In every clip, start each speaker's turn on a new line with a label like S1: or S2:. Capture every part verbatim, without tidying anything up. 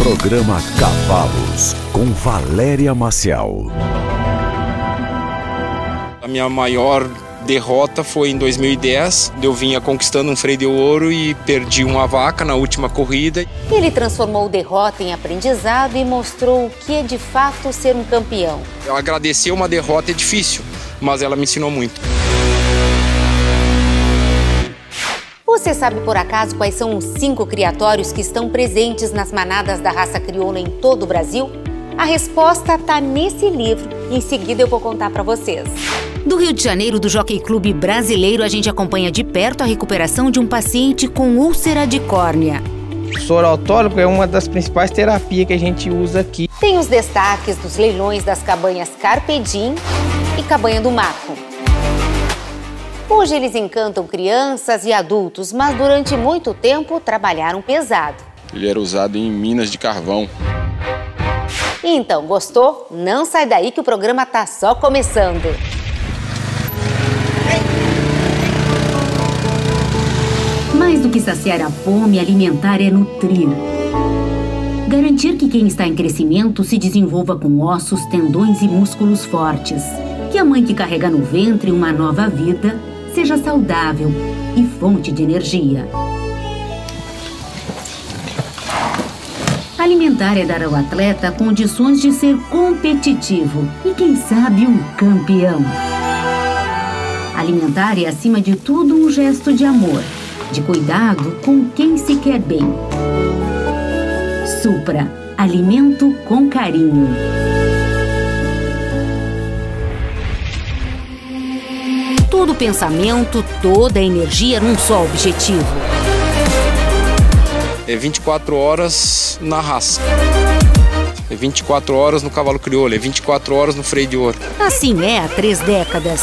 S1: Programa Cavalos, com Valéria Maciel.
S2: A minha maior derrota foi em dois mil e dez, eu vinha conquistando um freio de ouro e perdi uma vaca na última corrida.
S3: Ele transformou derrota em aprendizado e mostrou o que é de fato ser um campeão.
S2: Agradecer uma derrota é difícil, mas ela me ensinou muito.
S3: Você sabe por acaso quais são os cinco criatórios que estão presentes nas manadas da raça crioula em todo o Brasil? A resposta está nesse livro e em seguida eu vou contar para vocês.
S4: Do Rio de Janeiro, do Jockey Clube Brasileiro, a gente acompanha de perto a recuperação de um paciente com úlcera de córnea.
S5: O soro autólogo é uma das principais terapias que a gente usa aqui.
S3: Tem os destaques dos leilões das cabanhas Carpe Diem e Cabanha do Mato. Hoje eles encantam crianças e adultos, mas durante muito tempo trabalharam pesado.
S2: Ele era usado em minas de carvão.
S3: Então, gostou? Não sai daí que o programa tá só começando.
S4: Mais do que saciar a fome, alimentar é nutrir. Garantir que quem está em crescimento se desenvolva com ossos, tendões e músculos fortes. Que a mãe que carrega no ventre uma nova vida seja saudável e fonte de energia. Alimentar é dar ao atleta condições de ser competitivo e, quem sabe, um campeão. Alimentar é, acima de tudo, um gesto de amor, de cuidado com quem se quer bem. Supra, alimento com carinho. Todo pensamento, toda energia num só objetivo.
S2: É vinte e quatro horas na raça. É vinte e quatro horas no cavalo crioulo, é vinte e quatro horas no freio de ouro.
S4: Assim é há três décadas.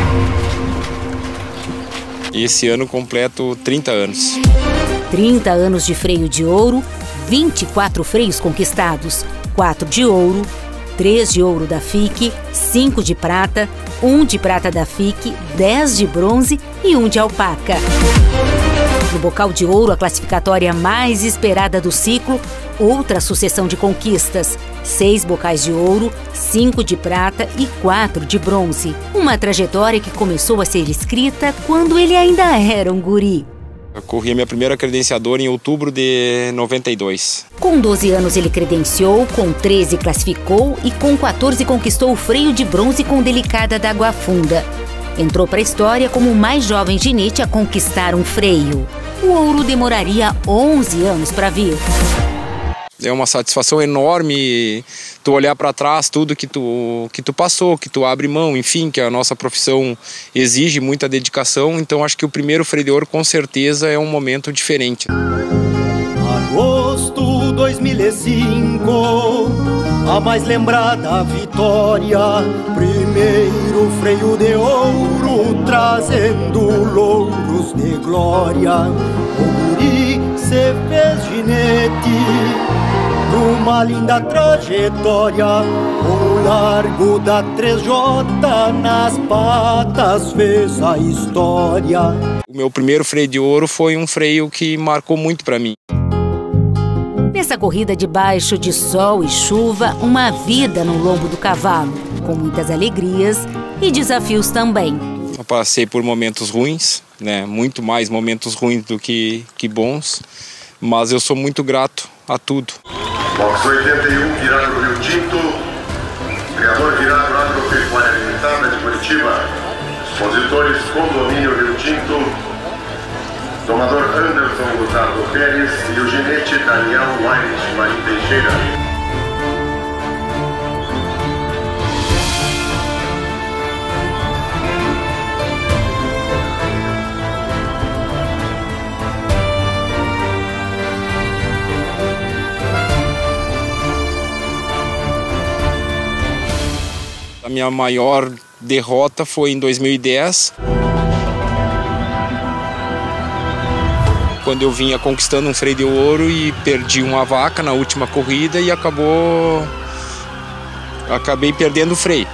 S2: E esse ano completo trinta anos.
S4: trinta anos de freio de ouro, vinte e quatro freios conquistados, quatro de ouro, três de ouro da F I C, cinco de prata, um de prata da F I C, dez de bronze e um de alpaca. No bocal de ouro, a classificatória mais esperada do ciclo, outra sucessão de conquistas. Seis bocais de ouro, cinco de prata e quatro de bronze. Uma trajetória que começou a ser escrita quando ele ainda era um guri.
S2: Eu corri a minha primeira credenciadora em outubro de noventa e dois.
S4: Com doze anos ele credenciou, com treze classificou e com quatorze conquistou o freio de bronze com Delicada da Água Funda. Entrou para a história como o mais jovem ginete a conquistar um freio. O ouro demoraria onze anos para vir.
S2: É uma satisfação enorme tu olhar para trás tudo que tu, que tu passou, que tu abre mão, enfim, que a nossa profissão exige muita dedicação. Então acho que o primeiro freio de ouro com certeza é um momento diferente.
S6: Agosto dois mil e cinco, a mais lembrada vitória. Primeiro freio de ouro trazendo louros de glória. O guri se fez ginete numa linda trajetória. O largo da três J nas patas fez a história.
S2: O meu primeiro freio de ouro foi um freio que marcou muito para mim.
S4: Nessa corrida debaixo de sol e chuva, uma vida no lombo do cavalo, com muitas alegrias e desafios também.
S2: Eu passei por momentos ruins, né? Muito mais momentos ruins do que, que bons, mas eu sou muito grato a tudo.
S7: Box oitenta e um, virado do Rio Tinto, criador virado Agropecuária Limitada de Curitiba, expositores Condomínio Rio Tinto, domador Anderson Gustavo Pérez e o ginete Daniel Wines Marim Teixeira.
S2: A minha maior derrota foi em dois mil e dez, quando eu vinha conquistando um freio de ouro e perdi uma vaca na última corrida e acabou acabei perdendo o freio.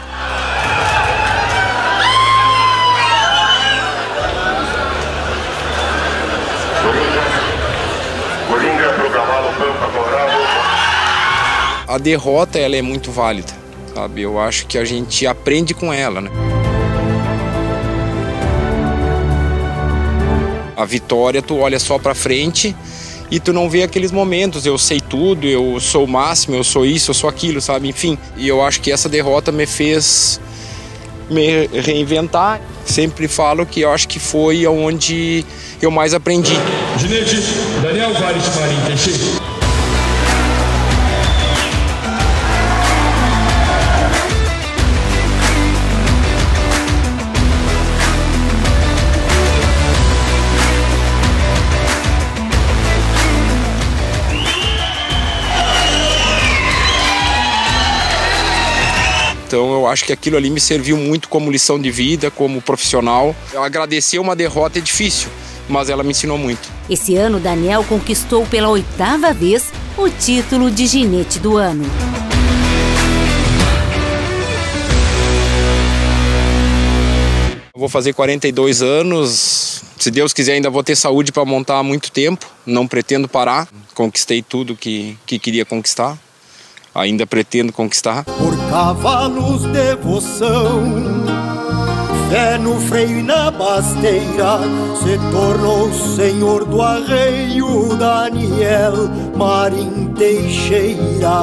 S7: Coringa pro cavalo Pampa Colorado.
S2: A derrota, ela é muito válida, sabe? Eu acho que a gente aprende com ela, né? A vitória, tu olha só pra frente e tu não vê aqueles momentos, eu sei tudo, eu sou o máximo, eu sou isso, eu sou aquilo, sabe? Enfim, e eu acho que essa derrota me fez me reinventar. Sempre falo que eu acho que foi onde eu mais aprendi.
S8: Ginete, Daniel Vares Marim Teixeira.
S2: Então eu acho que aquilo ali me serviu muito como lição de vida, como profissional. Eu agradecer uma derrota é difícil, mas ela me ensinou muito.
S4: Esse ano, Daniel conquistou pela oitava vez o título de ginete do ano.
S2: Eu vou fazer quarenta e dois anos, se Deus quiser ainda vou ter saúde para montar há muito tempo, não pretendo parar. Conquistei tudo que, que queria conquistar. Ainda pretendo conquistar.
S6: Por cavalos, devoção, fé no freio e na basteira, se tornou senhor do arreio Daniel Marim Teixeira.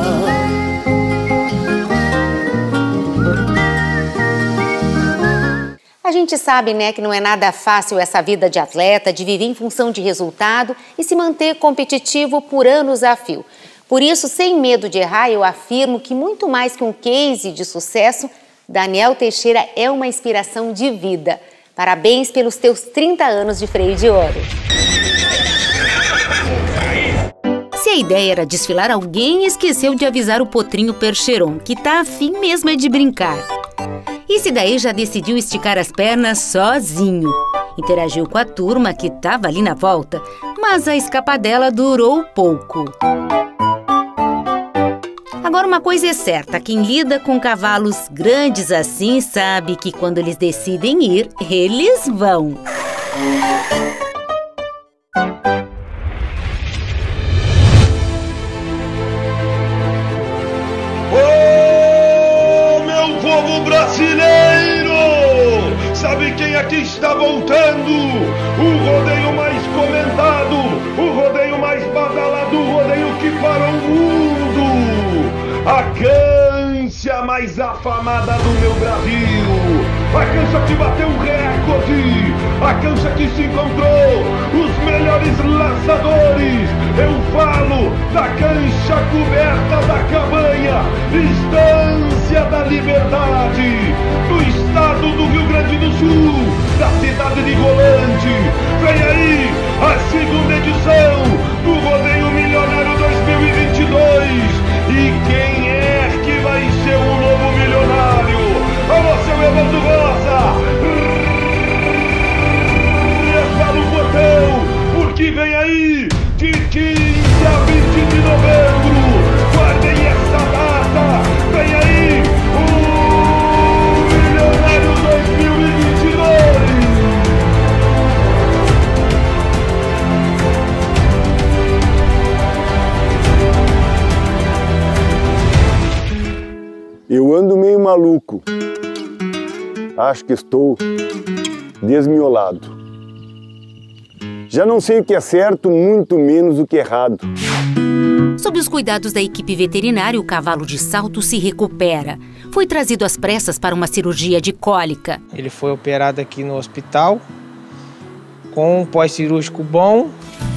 S3: A gente sabe, né, que não é nada fácil essa vida de atleta, de viver em função de resultado e se manter competitivo por anos a fio. Por isso, sem medo de errar, eu afirmo que muito mais que um case de sucesso, Daniel Teixeira é uma inspiração de vida. Parabéns pelos teus trinta anos de freio de ouro.
S4: Se a ideia era desfilar, alguém esqueceu de avisar o potrinho Percheron, que tá afim mesmo é de brincar. E se daí já decidiu esticar as pernas sozinho. Interagiu com a turma que tava ali na volta, mas a escapadela durou pouco. Agora uma coisa é certa, quem lida com cavalos grandes assim sabe que quando eles decidem ir, eles vão.
S8: Ô, meu povo brasileiro! Sabe quem aqui está voltando? O rodeio mais comentado, o rodeio mais badalado, o rodeio que parou o mundo! A cancha mais afamada do meu Brasil, a cancha que bateu um recorde, a cancha que se encontrou os melhores laçadores. Eu falo da cancha coberta da Cabanha, Estância da Liberdade, do estado do Rio Grande do Sul, da cidade de Rolante. Vem aí a segunda edição do Rodeio Milionário dois mil e vinte e dois. E quem é que vai ser o novo milionário? Alô, seu Evandro Rosa! Resvala o portão, porque vem aí de quinze a vinte de novembro. Guardem essa data. Vem aí o Milionário dois mil e vinte e dois.
S9: Eu ando meio maluco, acho que estou desmiolado. Já não sei o que é certo, muito menos o que é errado.
S4: Sob os cuidados da equipe veterinária, o cavalo de salto se recupera. Foi trazido às pressas para uma cirurgia de cólica.
S5: Ele foi operado aqui no hospital, com um pós-cirúrgico bom.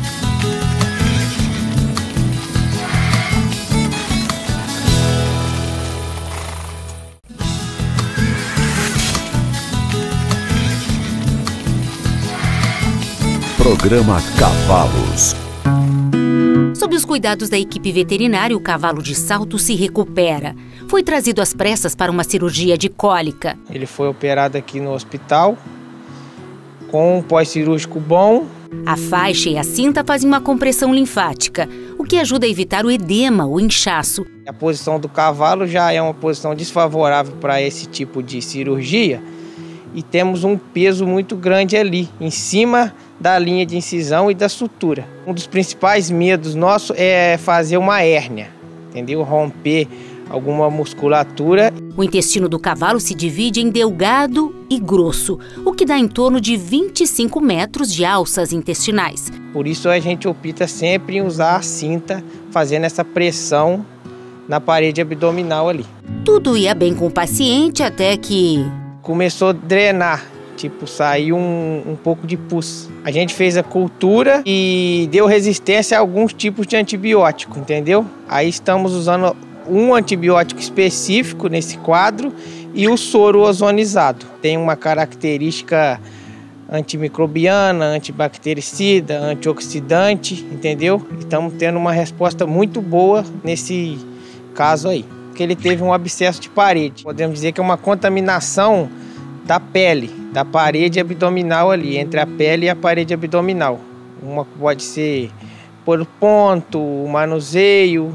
S1: Programa Cavalos.
S4: Sob os cuidados da equipe veterinária, o cavalo de salto se recupera. Foi trazido às pressas para uma cirurgia de cólica.
S5: Ele foi operado aqui no hospital, com um pós-cirúrgico bom.
S4: A faixa e a cinta fazem uma compressão linfática, o que ajuda a evitar o edema, o inchaço.
S5: A posição do cavalo já é uma posição desfavorável para esse tipo de cirurgia. E temos um peso muito grande ali, em cima da linha de incisão e da sutura. Um dos principais medos nossos é fazer uma hérnia, entendeu? Romper alguma musculatura.
S4: O intestino do cavalo se divide em delgado e grosso, o que dá em torno de vinte e cinco metros de alças intestinais.
S5: Por isso a gente opta sempre em usar a cinta, fazendo essa pressão na parede abdominal ali.
S4: Tudo ia bem com o paciente até que...
S5: começou a drenar, tipo, saiu um, um pouco de pus. A gente fez a cultura e deu resistência a alguns tipos de antibiótico, entendeu? Aí estamos usando um antibiótico específico nesse quadro e o soro ozonizado. Tem uma característica antimicrobiana, antibactericida, antioxidante, entendeu? Estamos tendo uma resposta muito boa nesse caso aí, porque ele teve um abscesso de parede. Podemos dizer que é uma contaminação da pele, da parede abdominal ali, entre a pele e a parede abdominal. Uma pode ser por ponto, manuseio.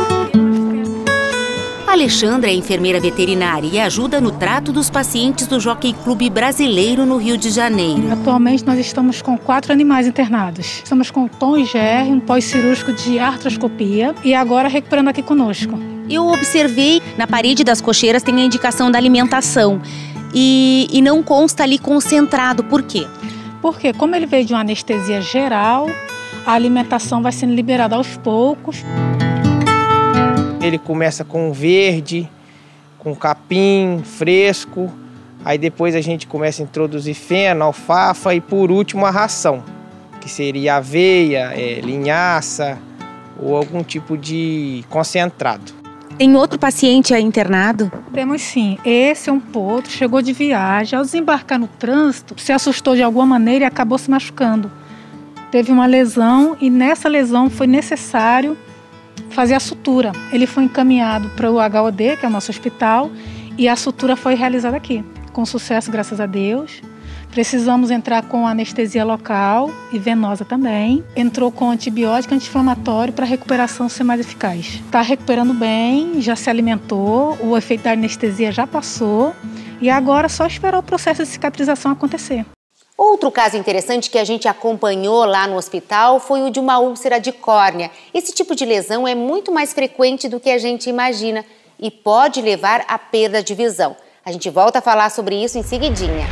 S4: A Alexandra é enfermeira veterinária e ajuda no trato dos pacientes do Jockey Clube Brasileiro no Rio de Janeiro.
S10: Atualmente nós estamos com quatro animais internados. Estamos com Tom e Jerry, um pós-cirúrgico de artroscopia e agora recuperando aqui conosco.
S11: Eu observei na parede das cocheiras tem a indicação da alimentação e, e não consta ali concentrado. Por quê?
S10: Porque como ele veio de uma anestesia geral, a alimentação vai sendo liberada aos poucos.
S5: Ele começa com verde, com capim fresco, aí depois a gente começa a introduzir feno, alfafa e por último a ração, que seria aveia, é, linhaça ou algum tipo de concentrado.
S11: Tem outro paciente aí internado?
S10: Temos sim. Esse é um potro, chegou de viagem, ao desembarcar no trânsito, se assustou de alguma maneira e acabou se machucando. Teve uma lesão e nessa lesão foi necessário fazer a sutura. Ele foi encaminhado para o H O D, que é o nosso hospital, e a sutura foi realizada aqui, com sucesso, graças a Deus. Precisamos entrar com anestesia local e venosa também. Entrou com antibiótico anti-inflamatório para a recuperação ser mais eficaz. Está recuperando bem, já se alimentou, o efeito da anestesia já passou e agora é só esperar o processo de cicatrização acontecer.
S3: Outro caso interessante que a gente acompanhou lá no hospital foi o de uma úlcera de córnea. Esse tipo de lesão é muito mais frequente do que a gente imagina e pode levar à perda de visão. A gente volta a falar sobre isso em seguidinha.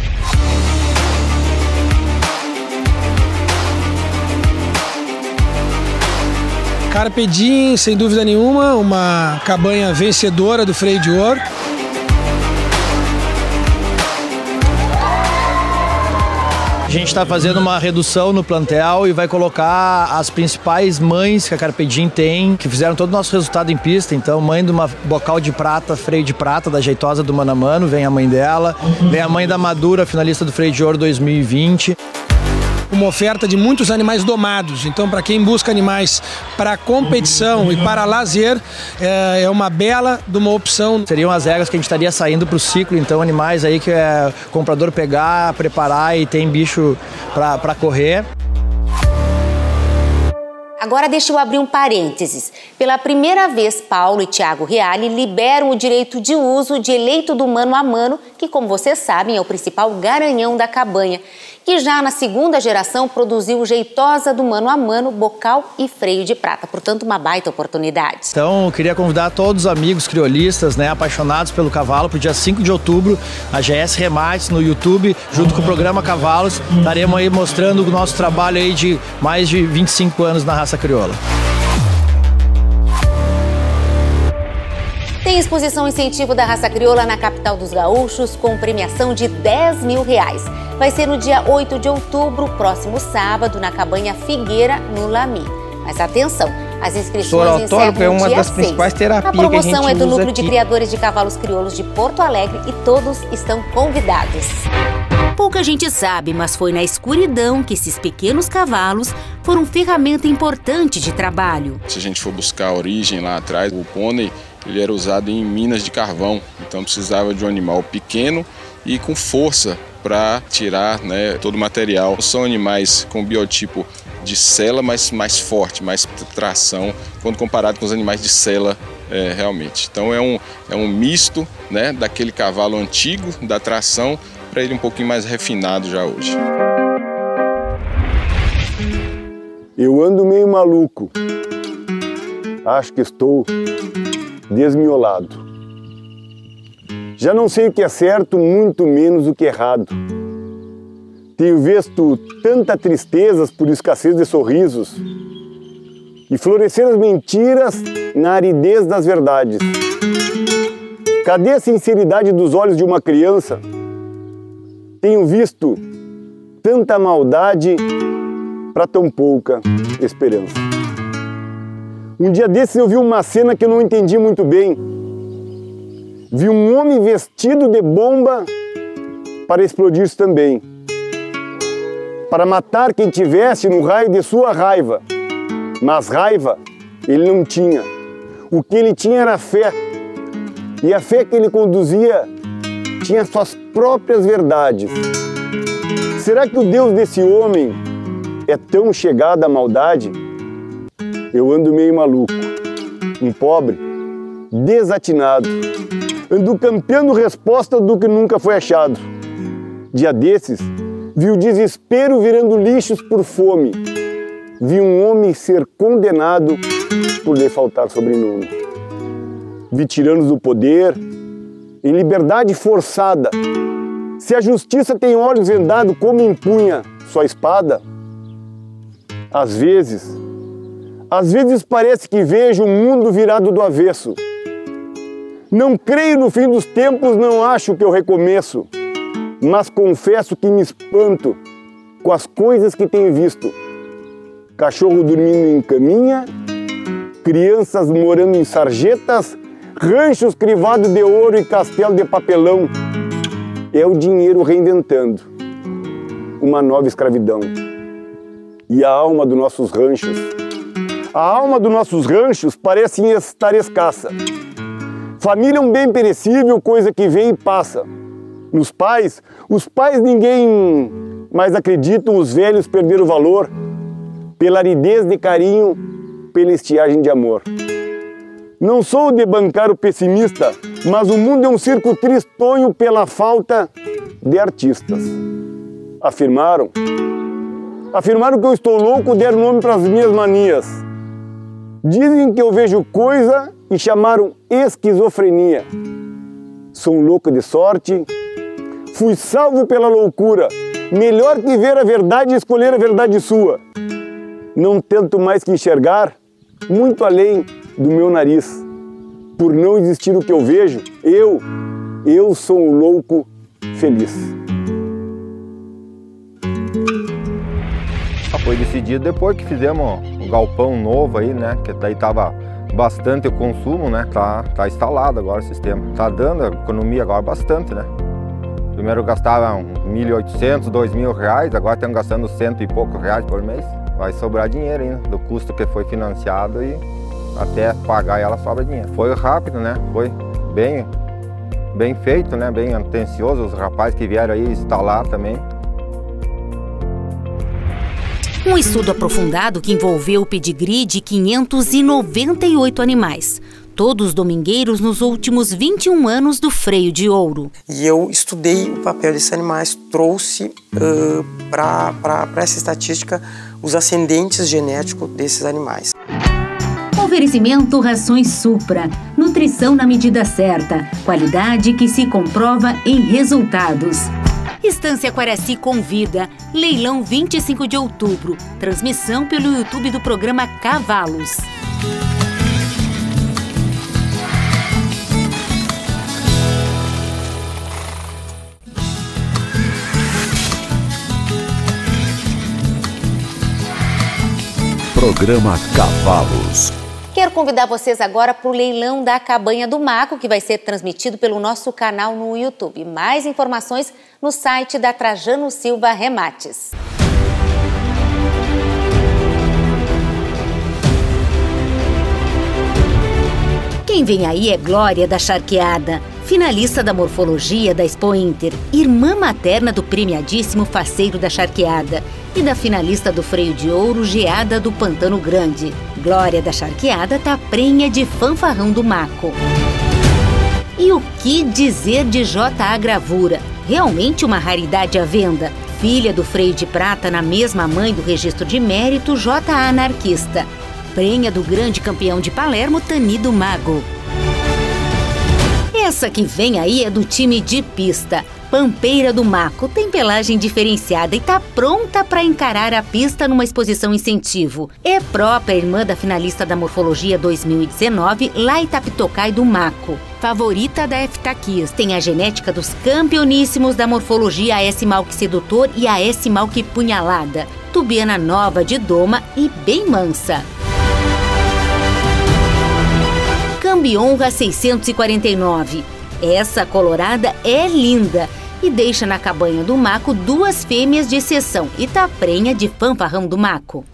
S12: Carpe Diem, sem dúvida nenhuma, uma cabanha vencedora do freio de ouro.
S13: A gente está fazendo uma redução no plantel e vai colocar as principais mães que a Carpe Diem tem, que fizeram todo o nosso resultado em pista. Então, mãe de uma bocal de prata, freio de prata, da Jeitosa do Mano a Mano, vem a mãe dela. Vem a mãe da Madura, finalista do freio de ouro dois mil e vinte.
S12: Uma oferta de muitos animais domados, então para quem busca animais para competição e para lazer, é uma bela de uma opção.
S13: Seriam as regras que a gente estaria saindo para o ciclo, então animais aí que é o comprador pegar, preparar e tem bicho para correr.
S3: Agora deixa eu abrir um parênteses. Pela primeira vez, Paulo e Thiago Reale liberam o direito de uso de eleito do mano a mano, que, como vocês sabem, é o principal garanhão da cabanha, que já na segunda geração produziu Jeitosa do Mano a Mano, bocal e freio de prata. Portanto, uma baita oportunidade.
S13: Então, eu queria convidar todos os amigos criolistas, né, apaixonados pelo cavalo, para o dia cinco de outubro, a G S Remates no YouTube, junto com o programa Cavalos. Estaremos aí mostrando o nosso trabalho aí de mais de vinte e cinco anos na raça crioula.
S3: Tem exposição incentivo da raça crioula na capital dos gaúchos com premiação de dez mil reais. Vai ser no dia oito de outubro, próximo sábado, na cabanha Figueira, no Lami. Mas atenção, as inscrições encerram
S5: é uma
S3: dia
S5: das
S3: seis.
S5: principais terapias
S3: a promoção
S5: que a gente
S3: é do
S5: usa
S3: Núcleo de
S5: aqui.
S3: Criadores de Cavalos Crioulos de Porto Alegre e todos estão convidados.
S4: Pouca gente sabe, mas foi na escuridão que esses pequenos cavalos foram ferramenta importante de trabalho.
S14: Se a gente for buscar a origem lá atrás, o pônei ele era usado em minas de carvão, então precisava de um animal pequeno e com força para tirar, né, todo o material. São animais com biotipo de sela, mas mais forte, mais tração, quando comparado com os animais de sela é, realmente. Então é um, é um misto, né, daquele cavalo antigo, da tração, para ele um pouquinho mais refinado já hoje.
S9: Eu ando meio maluco. Acho que estou desmiolado. Já não sei o que é certo, muito menos o que é errado. Tenho visto tanta tristezas por escassez de sorrisos e florescer as mentiras na aridez das verdades. Cadê a sinceridade dos olhos de uma criança? Tenho visto tanta maldade para tão pouca esperança. Um dia desses eu vi uma cena que eu não entendi muito bem. Vi um homem vestido de bomba para explodir-se também, para matar quem tivesse no raio de sua raiva. Mas raiva ele não tinha. O que ele tinha era fé. E a fé que ele conduzia tinha suas próprias verdades. Será que o Deus desse homem é tão chegado à maldade? Eu ando meio maluco, um pobre, desatinado. Ando campeando resposta do que nunca foi achado. Dia desses, vi o desespero virando lixos por fome. Vi um homem ser condenado por lhe faltar sobrenome. Vi tiranos do poder, em liberdade forçada. Se a justiça tem olhos vendados, como empunha sua espada? Às vezes, às vezes parece que vejo o mundo virado do avesso. Não creio no fim dos tempos, não acho que eu recomeço, mas confesso que me espanto com as coisas que tenho visto. Cachorro dormindo em caminha, crianças morando em sarjetas, ranchos crivados de ouro e castelo de papelão. É o dinheiro reinventando uma nova escravidão. E a alma dos nossos ranchos, a alma dos nossos ranchos parece estar escassa. Família é um bem perecível, coisa que vem e passa. Nos pais, os pais ninguém mais acreditam, os velhos perderam o valor pela aridez de carinho, pela estiagem de amor. Não sou de bancar o pessimista, mas o mundo é um circo tristonho pela falta de artistas. Afirmaram, afirmaram que eu estou louco, deram nome para as minhas manias. Dizem que eu vejo coisa e chamaram esquizofrenia. Sou um louco de sorte, fui salvo pela loucura. Melhor que ver a verdade e escolher a verdade sua. Não tento mais que enxergar muito além do meu nariz. Por não existir o que eu vejo, eu, eu sou um louco feliz.
S15: Foi decidido depois que fizemos um galpão novo aí, né? Que daí tava bastante o consumo, né? Tá, tá instalado agora o sistema. Tá dando economia agora bastante, né? Primeiro eu gastava mil e oitocentos, dois mil reais, agora estamos gastando cento e poucos reais por mês. Vai sobrar dinheiro ainda, do custo que foi financiado e até pagar ela sobra dinheiro. Foi rápido, né? Foi bem, bem feito, né? Bem atencioso, os rapazes que vieram aí instalar também.
S4: Um estudo aprofundado que envolveu o pedigree de quinhentos e noventa e oito animais, todos domingueiros nos últimos vinte e um anos do freio de ouro.
S16: E eu estudei o papel desses animais, trouxe uh, para essa estatística os ascendentes genéticos desses animais.
S4: Oferecimento Rações Supra, nutrição na medida certa, qualidade que se comprova em resultados. Estância Quaraci convida, leilão vinte e cinco de outubro, transmissão pelo YouTube do programa Cavalos.
S1: Programa Cavalos.
S3: Quero convidar vocês agora para o leilão da Cabanha do Maco, que vai ser transmitido pelo nosso canal no YouTube. Mais informações no site da Trajano Silva Remates.
S4: Quem vem aí é Glória da Charqueada, finalista da Morfologia da Expo Inter, irmã materna do premiadíssimo Faceiro da Charqueada e da finalista do Freio de Ouro Geada do Pantano Grande. Glória da Charqueada tá prenha de fanfarrão do Maco. E o que dizer de J A Gravura? Realmente uma raridade à venda. Filha do Freio de Prata na mesma mãe do Registro de Mérito J A Anarquista. prenha do grande campeão de Palermo, Tanido Mago. Essa que vem aí é do time de pista. Pampeira do Maco tem pelagem diferenciada e tá pronta para encarar a pista numa exposição incentivo. É própria irmã da finalista da Morfologia dois mil e dezenove, lá Itapitocai do Maco. Favorita da Eftaquias, tem a genética dos campeoníssimos da Morfologia, a S. Malque Sedutor e a S. Malque Punhalada. Tubiana nova de doma e bem mansa. Cambionra seiscentos e quarenta e nove. Essa colorada é linda e deixa na cabanha do Maco duas fêmeas de exceção e tá prenha de fanfarrão do Maco.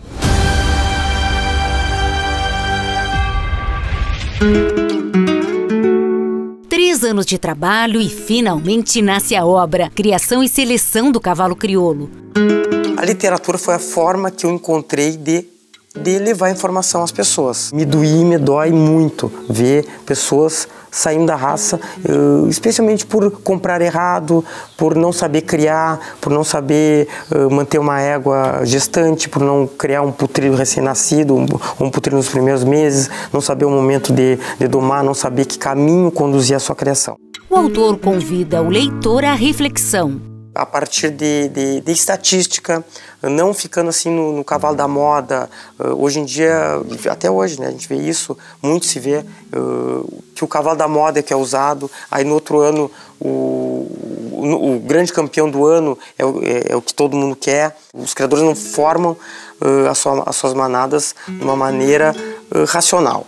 S4: Três anos de trabalho e finalmente nasce a obra, Criação e Seleção do Cavalo Crioulo.
S16: A literatura foi a forma que eu encontrei de de levar informação às pessoas. Me doía e me dói muito ver pessoas saindo da raça, especialmente por comprar errado, por não saber criar, por não saber manter uma égua gestante, por não criar um putrilho recém-nascido, um putrilho nos primeiros meses, não saber o momento de, de domar, não saber que caminho conduzir a sua criação.
S4: O autor convida o leitor à reflexão.
S16: A partir de, de, de estatística, não ficando assim no, no cavalo da moda. Uh, hoje em dia, até hoje, né, a gente vê isso, muito se vê, uh, que o cavalo da moda é que é usado, aí no outro ano o, o, o grande campeão do ano é o, é, é o que todo mundo quer. Os criadores não formam uh, a sua, as suas manadas de uma maneira uh, racional.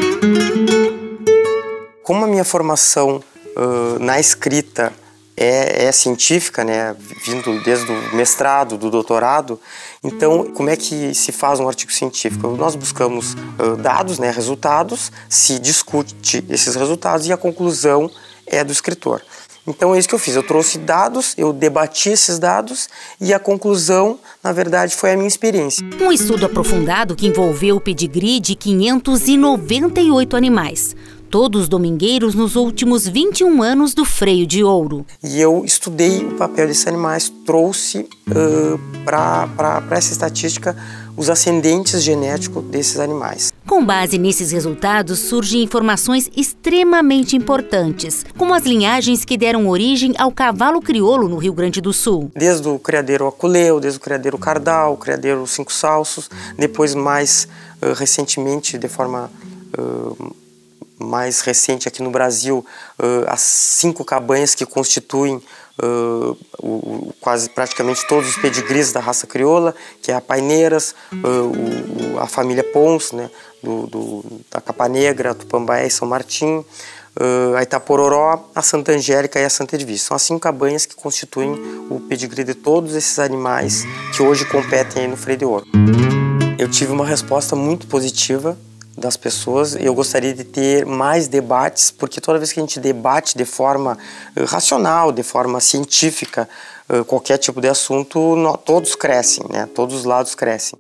S16: Como a minha formação uh, na escrita É, é científica, né, vindo desde o mestrado, do doutorado, então como é que se faz um artigo científico? Nós buscamos uh, dados, né, resultados, se discute esses resultados e a conclusão é do escritor. Então é isso que eu fiz, eu trouxe dados, eu debati esses dados e a conclusão, na verdade, foi a minha experiência.
S4: Um estudo aprofundado que envolveu o pedigree de quinhentos e noventa e oito animais. Todos domingueiros nos últimos vinte e um anos do freio de ouro.
S16: E eu estudei o papel desses animais, trouxe uh, para essa estatística os ascendentes genéticos desses animais.
S4: Com base nesses resultados, surgem informações extremamente importantes, como as linhagens que deram origem ao cavalo crioulo no Rio Grande do Sul.
S16: Desde o criadeiro Aculeu, desde o criadeiro Cardal, o criadeiro Cinco Salsos, depois mais uh, recentemente, de forma uh, mais recente aqui no Brasil, uh, as cinco cabanhas que constituem uh, o, o, quase praticamente todos os pedigrees da raça crioula, que é a Paineiras, uh, o, a família Pons, né, do, do, da Capa Negra, a Tupambaé e São Martim, uh, a Itapororó, a Santa Angélica e a Santa Edviges. São as cinco cabanhas que constituem o pedigree de todos esses animais que hoje competem aí no freio de ouro. Eu tive uma resposta muito positiva das pessoas. Eu gostaria de ter mais debates, porque toda vez que a gente debate de forma uh, racional, de forma científica, uh, qualquer tipo de assunto, nós, todos crescem, né? Todos os lados crescem.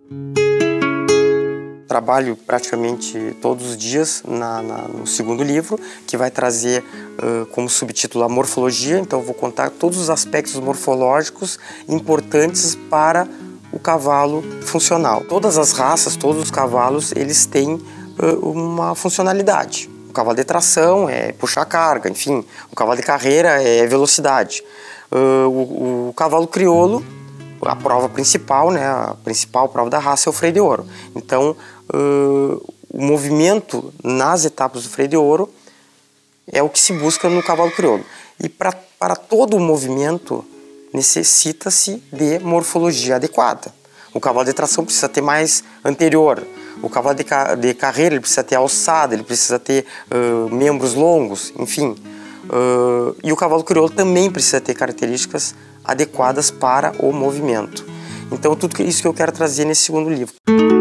S16: Trabalho praticamente todos os dias na, na, no segundo livro, que vai trazer uh, como subtítulo a morfologia, então eu vou contar todos os aspectos morfológicos importantes para o cavalo funcional. Todas as raças, todos os cavalos, eles têm uma funcionalidade. O cavalo de tração é puxar carga, enfim, o cavalo de carreira é velocidade. Uh, o, o cavalo crioulo, a prova principal, né, a principal prova da raça é o freio de ouro. Então, uh, o movimento nas etapas do freio de ouro é o que se busca no cavalo crioulo. E pra, para todo o movimento necessita-se de morfologia adequada. O cavalo de tração precisa ter mais anterior. O cavalo de, ca de carreira ele precisa ter alçada, ele precisa ter uh, membros longos, enfim. Uh, e o cavalo crioulo também precisa ter características adequadas para o movimento. Então, tudo isso que eu quero trazer nesse segundo livro.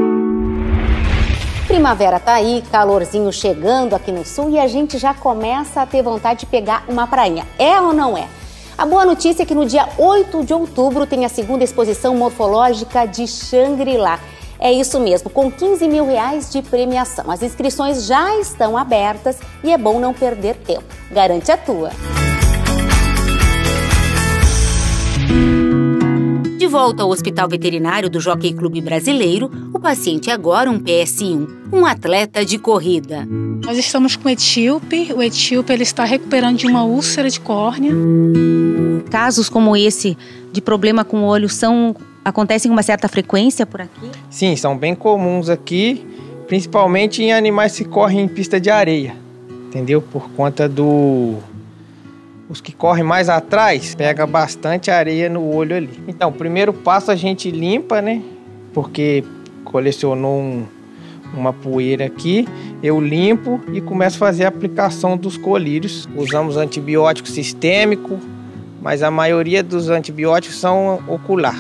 S3: Primavera tá aí, calorzinho chegando aqui no sul e a gente já começa a ter vontade de pegar uma prainha. É ou não é? A boa notícia é que no dia oito de outubro tem a segunda exposição morfológica de Xangri-Lá. É isso mesmo, com quinze mil reais de premiação. As inscrições já estão abertas e é bom não perder tempo. Garante a tua!
S4: De volta ao Hospital Veterinário do Jockey Clube Brasileiro, o paciente é agora um P S um, um atleta de corrida.
S10: Nós estamos com o etíope. O etíope ele está recuperando de uma úlcera de córnea.
S11: Casos como esse de problema com o olho são, acontecem com uma certa frequência por aqui?
S5: Sim, são bem comuns aqui, principalmente em animais que correm em pista de areia, entendeu? Por conta do... Os que correm mais atrás, pega bastante areia no olho ali. Então, o primeiro passo a gente limpa, né? Porque colecionou um, uma poeira aqui. Eu limpo e começo a fazer a aplicação dos colírios. Usamos antibiótico sistêmico, mas a maioria dos antibióticos são ocular.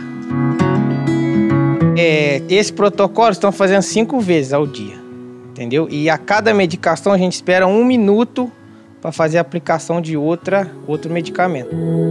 S5: É, esse protocolo estão fazendo cinco vezes ao dia, entendeu? E a cada medicação a gente espera um minuto para fazer a aplicação de outra, outro medicamento.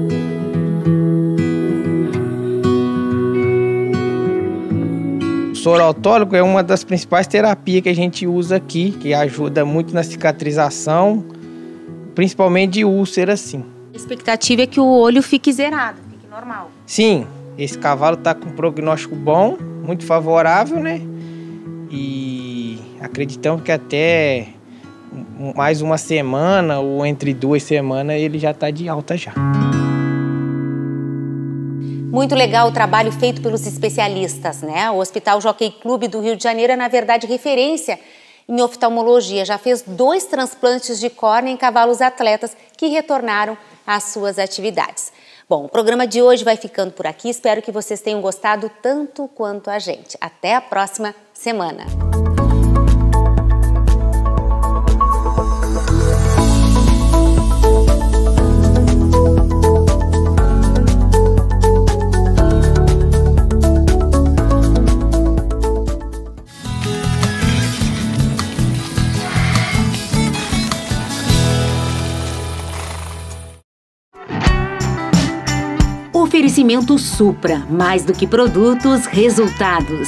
S5: O soro autólogo é uma das principais terapias que a gente usa aqui, que ajuda muito na cicatrização, principalmente de úlcera, sim.
S11: A expectativa é que o olho fique zerado, fique normal.
S5: Sim, esse cavalo está com um prognóstico bom, muito favorável, né? E acreditamos que até mais uma semana ou entre duas semanas ele já está de alta já.
S3: Muito legal o trabalho feito pelos especialistas, né? O Hospital Jockey Clube do Rio de Janeiro é, na verdade, referência em oftalmologia. Já fez dois transplantes de córnea em cavalos atletas que retornaram às suas atividades. Bom, o programa de hoje vai ficando por aqui. Espero que vocês tenham gostado tanto quanto a gente. Até a próxima semana.
S4: Oferecimento Supra, mais do que produtos, resultados.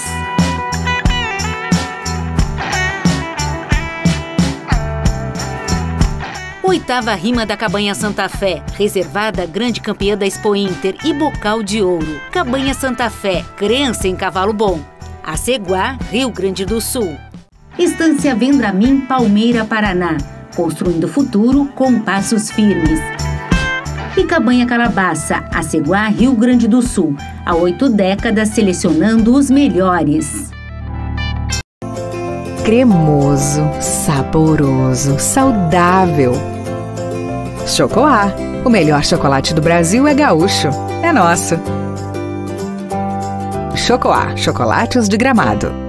S4: Oitava rima da Cabanha Santa Fé, reservada grande campeã da Expo Inter e Bocal de Ouro. Cabanha Santa Fé, crença em cavalo bom. Aceguá, Rio Grande do Sul. Estância Vendramin, Palmeira, Paraná. Construindo o futuro com passos firmes. E Cabanha Calabaça, Aceguá, Rio Grande do Sul. Há oito décadas selecionando os melhores.
S17: Cremoso, saboroso, saudável. Chocoá, o melhor chocolate do Brasil é gaúcho, é nosso. Chocoá, chocolates de Gramado.